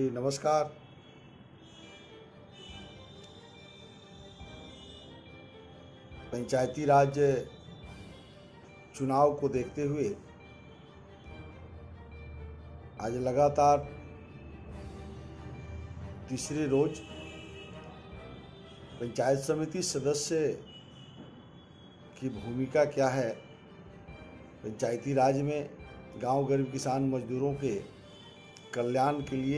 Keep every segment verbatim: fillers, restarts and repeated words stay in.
जी नमस्कार। पंचायती राज चुनाव को देखते हुए आज लगातार तीसरे रोज पंचायत समिति सदस्य की भूमिका क्या है, पंचायती राज में गांव गरीब किसान मजदूरों के कल्याण के लिए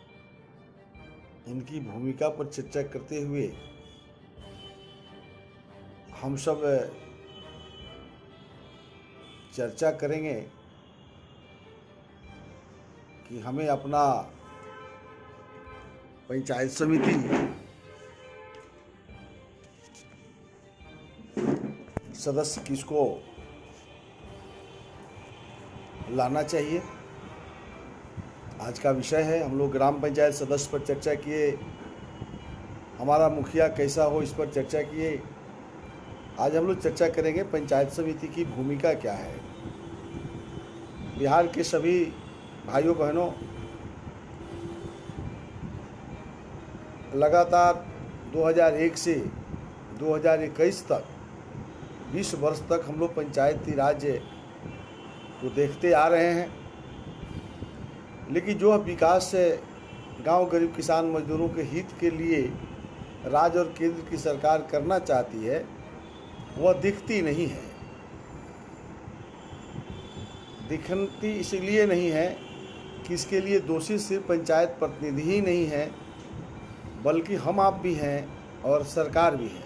इनकी भूमिका पर चर्चा करते हुए हम सब चर्चा करेंगे कि हमें अपना पंचायत समिति सदस्य किसको लाना चाहिए। आज का विषय है, हम लोग ग्राम पंचायत सदस्य पर चर्चा किए, हमारा मुखिया कैसा हो इस पर चर्चा किए। आज हम लोग चर्चा करेंगे पंचायत समिति की भूमिका क्या है। बिहार के सभी भाइयों बहनों, लगातार दो हज़ार एक से दो हज़ार इक्कीस तक बीस वर्ष तक हम लोग पंचायती राज को देखते आ रहे हैं, लेकिन जो विकास गांव गरीब किसान मजदूरों के हित के लिए राज्य और केंद्र की सरकार करना चाहती है वह दिखती नहीं है। दिखती इसलिए नहीं है कि इसके लिए दोषी सिर्फ पंचायत प्रतिनिधि ही नहीं है, बल्कि हम आप भी हैं और सरकार भी है।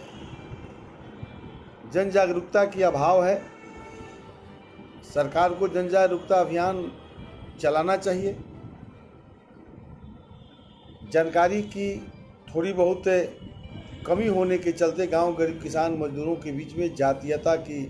जन जागरूकता की अभाव है। सरकार को जन जागरूकता अभियान चलाना चाहिए। जानकारी की थोड़ी बहुत कमी होने के चलते गांव गरीब किसान मजदूरों के बीच में जातीयता की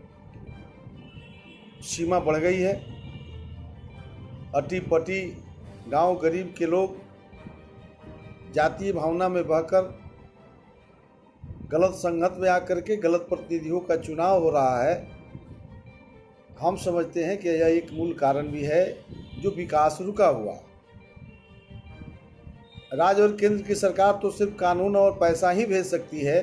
सीमा बढ़ गई है। अटी पटी गांव गरीब के लोग जातीय भावना में बहकर गलत संगत में आकर के गलत प्रतिनिधियों का चुनाव हो रहा है। हम समझते हैं कि यह एक मूल कारण भी है जो विकास रुका हुआ। राज्य और केंद्र की सरकार तो सिर्फ कानून और पैसा ही भेज सकती है।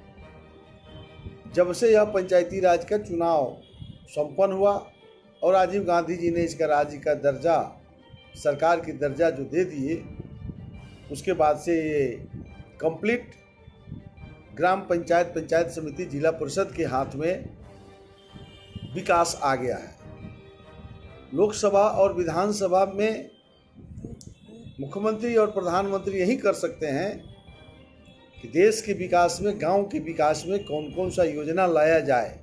जब से यह पंचायती राज का चुनाव संपन्न हुआ और राजीव गांधी जी ने इसका राज्य का दर्जा, सरकार की दर्जा जो दे दिए, उसके बाद से ये कंप्लीट ग्राम पंचायत, पंचायत समिति, जिला परिषद के हाथ में विकास आ गया है। लोकसभा और विधानसभा में मुख्यमंत्री और प्रधानमंत्री यही कर सकते हैं कि देश के विकास में, गांव के विकास में कौन कौन सा योजना लाया जाए,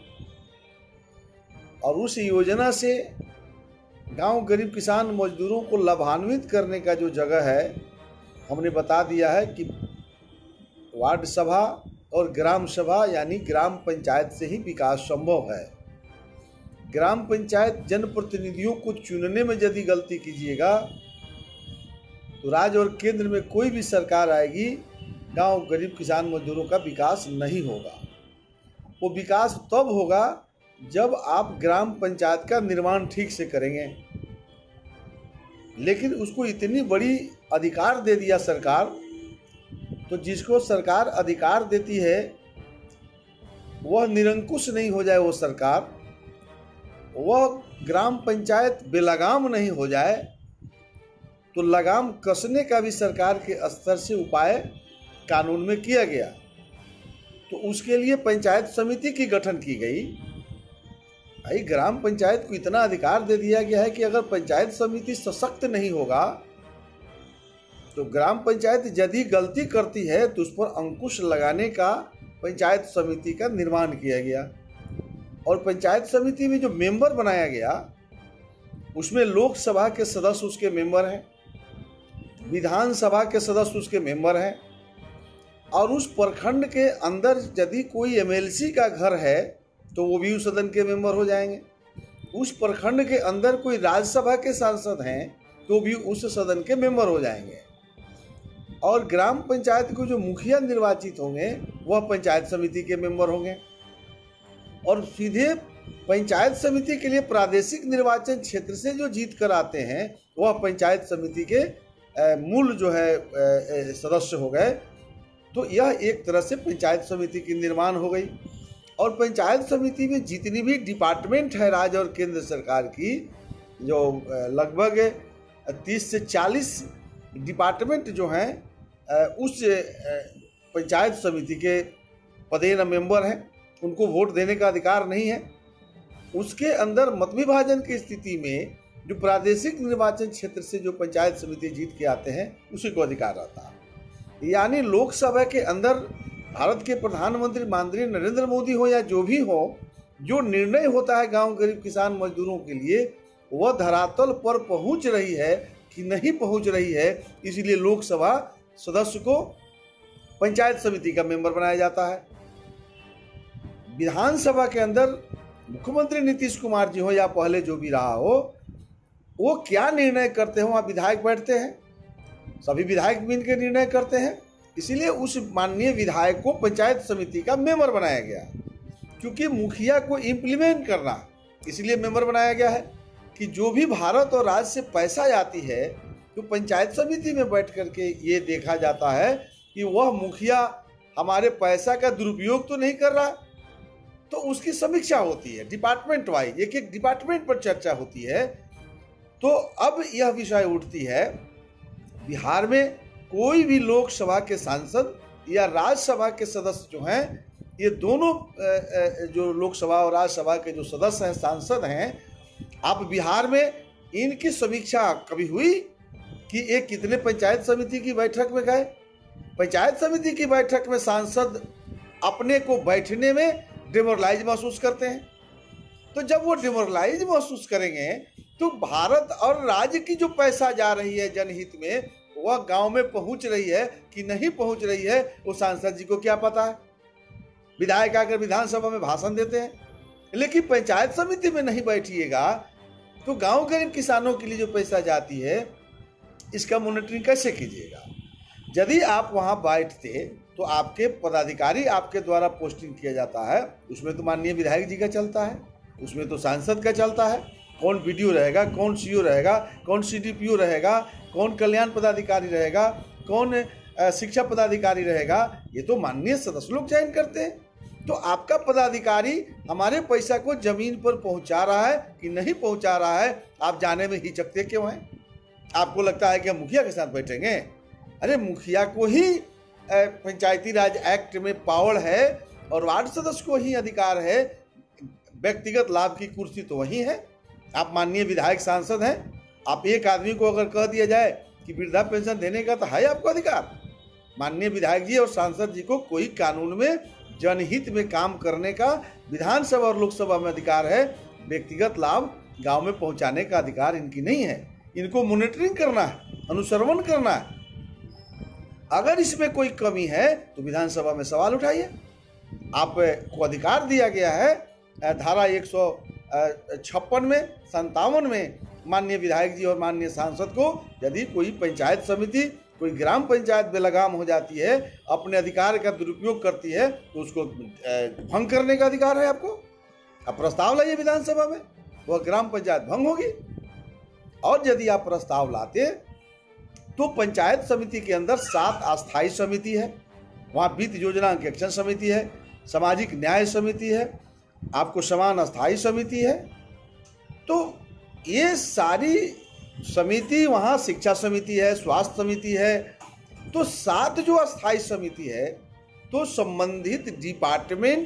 और उस योजना से गांव गरीब किसान मजदूरों को लाभान्वित करने का जो जगह है, हमने बता दिया है कि वार्ड सभा और ग्राम सभा यानी ग्राम पंचायत से ही विकास संभव है। ग्राम पंचायत जनप्रतिनिधियों को चुनने में यदि गलती कीजिएगा तो राज्य और केंद्र में कोई भी सरकार आएगी, गांव गरीब किसान मजदूरों का विकास नहीं होगा। वो विकास तब होगा जब आप ग्राम पंचायत का निर्माण ठीक से करेंगे। लेकिन उसको इतनी बड़ी अधिकार दे दिया सरकार, तो जिसको सरकार अधिकार देती है वह निरंकुश नहीं हो जाए, वो सरकार, वह ग्राम पंचायत बेलगाम नहीं हो जाए, तो लगाम कसने का भी सरकार के स्तर से उपाय कानून में किया गया। तो उसके लिए पंचायत समिति की गठन की गई। भाई, ग्राम पंचायत को इतना अधिकार दे दिया गया है कि अगर पंचायत समिति सशक्त नहीं होगा तो ग्राम पंचायत यदि गलती करती है तो उस पर अंकुश लगाने का पंचायत समिति का निर्माण किया गया। और पंचायत समिति में जो मेंबर बनाया गया उसमें लोकसभा के सदस्य उसके मेंबर हैं, विधानसभा के सदस्य उसके मेंबर हैं, और उस प्रखंड के अंदर यदि कोई एमएलसी का घर है तो वो भी उस सदन के मेंबर हो जाएंगे। उस प्रखंड के अंदर कोई राज्यसभा के सांसद हैं तो भी उस सदन के मेंबर हो जाएंगे। और ग्राम पंचायत को जो मुखिया निर्वाचित होंगे वह पंचायत समिति के मेंबर होंगे। और सीधे पंचायत समिति के लिए प्रादेशिक निर्वाचन क्षेत्र से जो जीत कर आते हैं वह पंचायत समिति के मूल जो है सदस्य हो गए। तो यह एक तरह से पंचायत समिति की निर्माण हो गई। और पंचायत समिति में जितनी भी डिपार्टमेंट है राज्य और केंद्र सरकार की, जो लगभग तीस से चालीस डिपार्टमेंट जो हैं उस पंचायत समिति के पदेन मेंबर हैं, उनको वोट देने का अधिकार नहीं है। उसके अंदर मत विभाजन की स्थिति में जो प्रादेशिक निर्वाचन क्षेत्र से जो पंचायत समिति जीत के आते हैं उसी को अधिकार रहता है। यानी लोकसभा के अंदर भारत के प्रधानमंत्री माननीय नरेंद्र मोदी हो या जो भी हो, जो निर्णय होता है गांव गरीब किसान मजदूरों के लिए, वह धरातल पर पहुंच रही है कि नहीं पहुंच रही है, इसलिए लोकसभा सदस्य को पंचायत समिति का मेंबर बनाया जाता है। विधानसभा के अंदर मुख्यमंत्री नीतीश कुमार जी हो या पहले जो भी रहा हो, वो क्या निर्णय करते हो, वहाँ विधायक बैठते हैं, सभी विधायक मिल के निर्णय करते हैं। इसीलिए उस माननीय विधायक को पंचायत समिति का मेंबर बनाया गया, क्योंकि मुखिया को इम्प्लीमेंट करना इसलिए मेंबर बनाया गया है कि जो भी भारत और राज्य से पैसा आती है तो पंचायत समिति में बैठ करके ये देखा जाता है कि वह मुखिया हमारे पैसा का दुरुपयोग तो नहीं कर रहा, तो उसकी समीक्षा होती है डिपार्टमेंट वाइज, एक एक डिपार्टमेंट पर चर्चा होती है। तो अब यह विषय उठती है, बिहार में कोई भी लोकसभा के सांसद या राज्यसभा के सदस्य जो हैं, ये दोनों जो लोकसभा और राज्यसभा के जो सदस्य हैं, सांसद हैं, अब बिहार में इनकी समीक्षा कभी हुई कि ये कितने पंचायत समिति की बैठक में गए? पंचायत समिति की बैठक में सांसद अपने को बैठने में डिमोरलाइज महसूस करते हैं। तो जब वो डिमोरलाइज महसूस करेंगे तो भारत और राज्य की जो पैसा जा रही है जनहित में, वह गांव में पहुंच रही है कि नहीं पहुंच रही है, वो सांसद जी को क्या पता है। विधायक आकर विधानसभा में भाषण देते हैं, लेकिन पंचायत समिति में नहीं बैठिएगा तो गांव के किसानों के लिए जो पैसा जाती है, इसका मॉनिटरिंग कैसे कीजिएगा? यदि आप वहां बैठते तो आपके पदाधिकारी आपके द्वारा पोस्टिंग किया जाता है, उसमें तो माननीय विधायक जी का चलता है, उसमें तो सांसद का चलता है। कौन बीडीओ रहेगा, कौन सीओ रहेगा, कौन सीडीपीओ रहेगा, कौन कल्याण पदाधिकारी रहेगा, कौन शिक्षा पदाधिकारी रहेगा, ये तो माननीय सदस्य लोग चयन करते हैं। तो आपका पदाधिकारी हमारे पैसा को जमीन पर पहुंचा रहा है कि नहीं पहुंचा रहा है, आप जाने में हिचकते क्यों हैं? आपको लगता है कि हम मुखिया के साथ बैठेंगे? अरे मुखिया को ही पंचायती राज एक्ट में पावर है और वार्ड सदस्य को ही अधिकार है, व्यक्तिगत लाभ की कुर्सी तो वही है। आप माननीय विधायक सांसद हैं, आप एक आदमी को अगर कह दिया जाए कि वृद्धा पेंशन देने का तो है आपको अधिकार। माननीय विधायक जी और सांसद जी को कोई कानून में जनहित में काम करने का विधानसभा और लोकसभा में अधिकार है, व्यक्तिगत लाभ गांव में पहुंचाने का अधिकार इनकी नहीं है। इनको मॉनिटरिंग करना है, अनुश्रवण करना है। अगर इसमें कोई कमी है तो विधानसभा में सवाल उठाइए। आपको अधिकार दिया गया है धारा एक सौ छप्पन में, संतावन में माननीय विधायक जी और माननीय सांसद को यदि कोई पंचायत समिति, कोई ग्राम पंचायत बेलगाम हो जाती है, अपने अधिकार का दुरुपयोग करती है, तो उसको भंग करने का अधिकार है आपको। अब प्रस्ताव लाइए विधानसभा में, वह ग्राम पंचायत भंग होगी। और यदि आप प्रस्ताव लाते तो पंचायत समिति के अंदर सात अस्थायी समिति है, वहाँ वित्त योजना अंकेक्षण समिति है, सामाजिक न्याय समिति है, आपको समान अस्थायी समिति है। तो ये सारी समिति, वहाँ शिक्षा समिति है, स्वास्थ्य समिति है। तो सात जो अस्थायी समिति है, तो संबंधित डिपार्टमेंट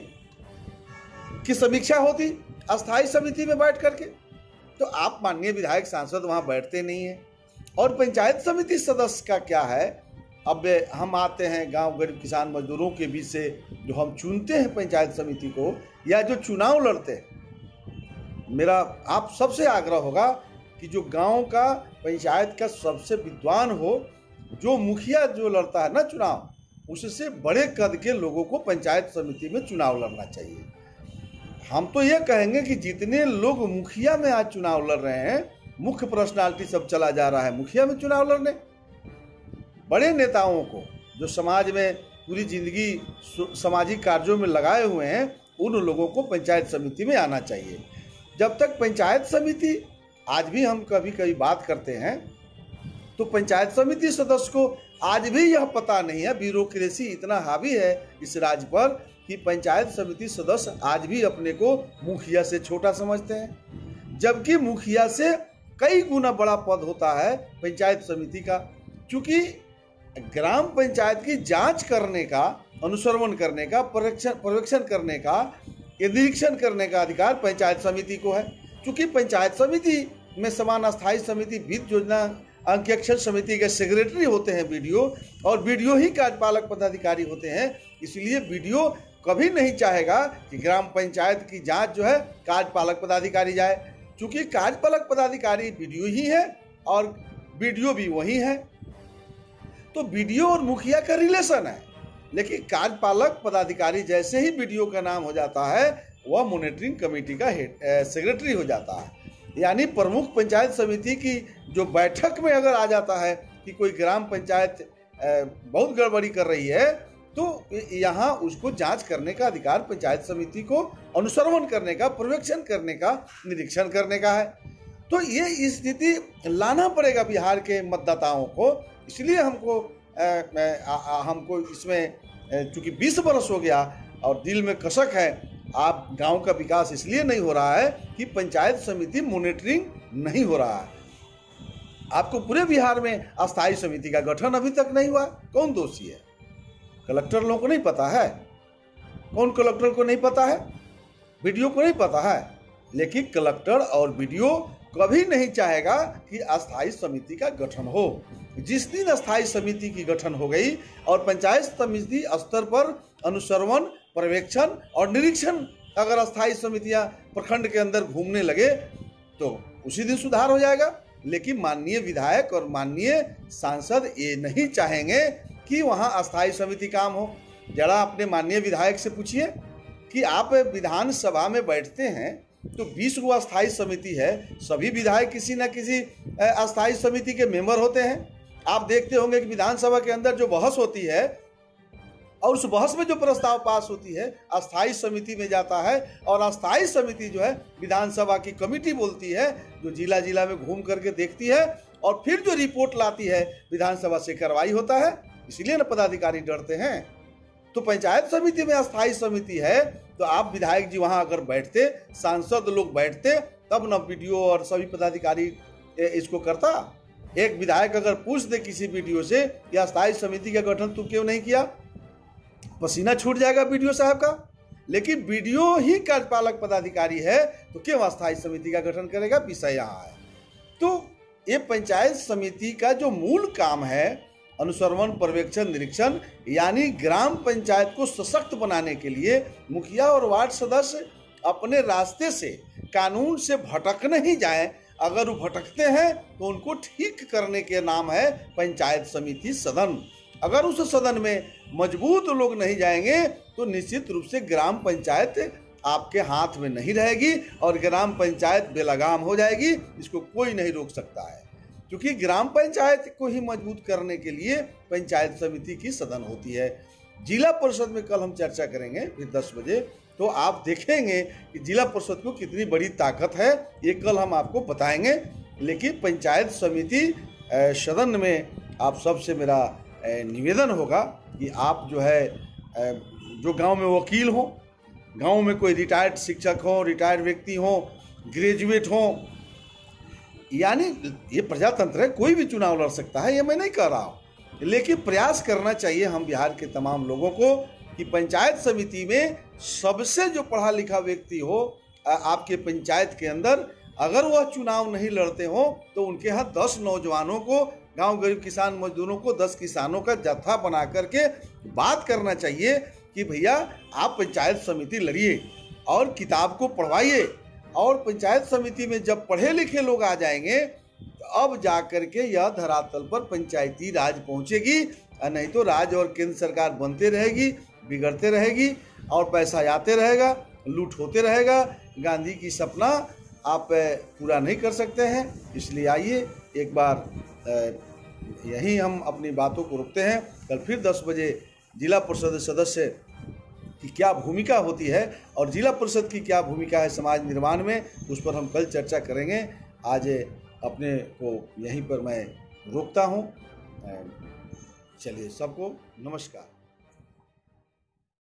की समीक्षा होती अस्थायी समिति में बैठ करके। तो आप माननीय विधायक सांसद वहाँ बैठते नहीं हैं। और पंचायत समिति सदस्य का क्या है, अब हम आते हैं गांव गरीब किसान मजदूरों के बीच से जो हम चुनते हैं पंचायत समिति को, या जो चुनाव लड़ते हैं, मेरा आप सबसे आग्रह होगा कि जो गांव का पंचायत का सबसे विद्वान हो, जो मुखिया जो लड़ता है ना चुनाव, उससे बड़े कद के लोगों को पंचायत समिति में चुनाव लड़ना चाहिए। हम तो ये कहेंगे कि जितने लोग मुखिया में आज चुनाव लड़ रहे हैं, मुख्य पर्सनालिटी सब चला जा रहा है मुखिया में चुनाव लड़ने। बड़े नेताओं को जो समाज में पूरी जिंदगी सामाजिक कार्यों में लगाए हुए हैं, उन लोगों को पंचायत समिति में आना चाहिए। जब तक पंचायत समिति, आज भी हम कभी कभी बात करते हैं तो पंचायत समिति सदस्य को आज भी यह पता नहीं है, ब्यूरोक्रेसी इतना हावी है इस राज्य पर कि पंचायत समिति सदस्य आज भी अपने को मुखिया से छोटा समझते हैं, जबकि मुखिया से कई गुना बड़ा पद होता है पंचायत समिति का। क्योंकि ग्राम पंचायत की जांच करने का, अनुश्रवण करने का, पर्यवेक्षण पर्यवेक्षण करने का, निरीक्षण करने का अधिकार पंचायत समिति को है। क्योंकि पंचायत समिति में समान स्थायी समिति, वित्त योजना अंकेक्षण समिति के सेक्रेटरी होते हैं बीडीओ, और बीडीओ ही कार्यपालक पदाधिकारी होते हैं। इसलिए बीडीओ कभी नहीं चाहेगा कि ग्राम पंचायत की जांच जो है कार्यपालक पदाधिकारी जाए, क्योंकि कार्यपालक पदाधिकारी बीडीओ ही है और बीडीओ भी वही है। तो बीडीओ और मुखिया का रिलेशन है, लेकिन कार्यपालक पदाधिकारी जैसे ही बीडीओ का नाम हो जाता है वह मॉनिटरिंग कमेटी का हेड सेक्रेटरी हो जाता है। यानी प्रमुख पंचायत समिति की जो बैठक में अगर आ जाता है कि कोई ग्राम पंचायत बहुत गड़बड़ी कर रही है, तो यहाँ उसको जांच करने का अधिकार पंचायत समिति को अनुश्रवण करने का, पर्यवेक्षण करने का, निरीक्षण करने का है। तो ये स्थिति लाना पड़ेगा बिहार के मतदाताओं को। इसलिए हमको आ, आ, हमको इसमें चूँकि बीस बरस हो गया और दिल में कसक है, आप गांव का विकास इसलिए नहीं हो रहा है कि पंचायत समिति मॉनिटरिंग नहीं हो रहा है। आपको पूरे बिहार में अस्थायी समिति का गठन अभी तक नहीं हुआ। कौन दोषी है? कलेक्टर लोगों को नहीं पता है। कौन कलेक्टर को नहीं पता है? बीडीओ को नहीं पता है। लेकिन कलेक्टर और बीडीओ कभी नहीं चाहेगा कि अस्थायी समिति का गठन हो। जिस दिन अस्थायी समिति की गठन हो गई और पंचायत समिति स्तर पर अनुश्रवण, पर्यवेक्षण और निरीक्षण अगर अस्थायी समितियां प्रखंड के अंदर घूमने लगे तो उसी दिन सुधार हो जाएगा। लेकिन माननीय विधायक और माननीय सांसद ये नहीं चाहेंगे कि वहां अस्थायी समिति काम हो। जरा अपने माननीय विधायक से पूछिए कि आप विधानसभा में बैठते हैं तो बीस गो अस्थायी समिति है, सभी विधायक किसी न किसी अस्थायी समिति के मेंबर होते हैं। आप देखते होंगे कि विधानसभा के अंदर जो बहस होती है और उस बहस में जो प्रस्ताव पास होती है अस्थायी समिति में जाता है, और अस्थायी समिति जो है विधानसभा की कमेटी बोलती है, जो जिला जिला में घूम करके देखती है और फिर जो रिपोर्ट लाती है विधानसभा से कार्रवाई होता है। इसलिए न पदाधिकारी डरते हैं। तो पंचायत समिति में अस्थायी समिति है तो आप विधायक जी वहां अगर बैठते, सांसद लोग बैठते, तब न बीडीओ और सभी पदाधिकारी इसको करता। एक विधायक अगर पूछ दे किसी बीडीओ से कि अस्थायी समिति का गठन तू क्यों नहीं किया, पसीना छूट जाएगा बीडीओ साहब का। लेकिन बीडीओ ही कार्यपालक पदाधिकारी है तो क्यों अस्थायी समिति का गठन करेगा? विषय यहाँ है। तो ये पंचायत समिति का जो मूल काम है अनुश्रवण, पर्यवेक्षण, निरीक्षण, यानी ग्राम पंचायत को सशक्त बनाने के लिए मुखिया और वार्ड सदस्य अपने रास्ते से, कानून से भटक नहीं जाए। अगर वो भटकते हैं तो उनको ठीक करने के नाम है पंचायत समिति सदन। अगर उस सदन में मजबूत लोग नहीं जाएंगे तो निश्चित रूप से ग्राम पंचायत आपके हाथ में नहीं रहेगी और ग्राम पंचायत बेलगाम हो जाएगी। इसको कोई नहीं रोक सकता है, क्योंकि ग्राम पंचायत को ही मजबूत करने के लिए पंचायत समिति की सदन होती है। जिला परिषद में कल हम चर्चा करेंगे फिर दस बजे, तो आप देखेंगे कि जिला परिषद को कितनी बड़ी ताकत है, ये कल हम आपको बताएंगे। लेकिन पंचायत समिति सदन में आप सबसे मेरा निवेदन होगा कि आप जो है जो गांव में वकील हो, गांव में कोई रिटायर्ड शिक्षक हो, रिटायर्ड व्यक्ति हो, ग्रेजुएट हो, यानी ये प्रजातंत्र है, कोई भी चुनाव लड़ सकता है, ये मैं नहीं कह रहा हूँ। लेकिन प्रयास करना चाहिए हम बिहार के तमाम लोगों को कि पंचायत समिति में सबसे जो पढ़ा लिखा व्यक्ति हो आपके पंचायत के अंदर, अगर वह चुनाव नहीं लड़ते हो तो उनके यहाँ दस नौजवानों को, गांव गरीब किसान मजदूरों को, दस किसानों का जत्था बना करके बात करना चाहिए कि भैया आप पंचायत समिति लड़िए और किताब को पढ़वाइए। और पंचायत समिति में जब पढ़े लिखे लोग आ जाएंगे तो अब जा करके यह धरातल पर पंचायती राज पहुंचेगी, नहीं तो राज्य और केंद्र सरकार बनते रहेगी, बिगड़ते रहेगी और पैसा आते रहेगा, लूट होते रहेगा। गांधी की सपना आप पूरा नहीं कर सकते हैं। इसलिए आइए एक बार यहीं हम अपनी बातों को रोकते हैं। कल फिर दस बजे जिला परिषद सदस्य की क्या भूमिका होती है और जिला परिषद की क्या भूमिका है समाज निर्माण में, उस पर हम कल चर्चा करेंगे। आज अपने को यहीं पर मैं रोकता हूँ। चलिए, सबको नमस्कार।